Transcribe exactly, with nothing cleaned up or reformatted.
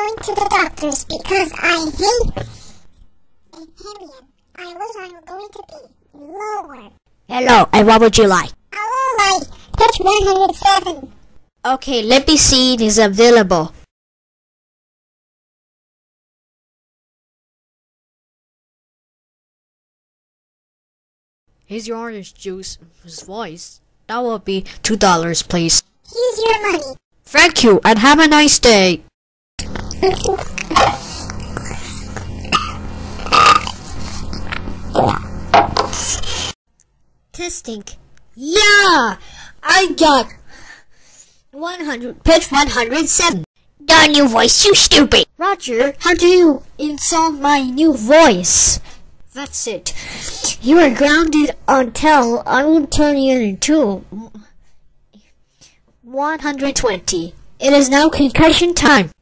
going to the doctors because I hate a alien. I was I'm going to be lower. Hello, and what would you like? I would like pitch one hundred seven. Okay, let me see it is available. Here's your orange juice. His voice. That will be two dollars, please. Here's your money. Thank you, and have a nice day. Testing. Yeah, I got one hundred. Pitch one hundred seven. The new voice, you stupid. Roger, how do you install my new voice? That's it. You are grounded until I will turn you into one hundred twenty. It is now concussion time.